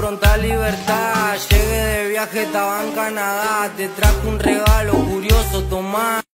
pronta libertad. Llegué de viaje, estaba en Canadá. Te trajo un regalo curioso, tomá.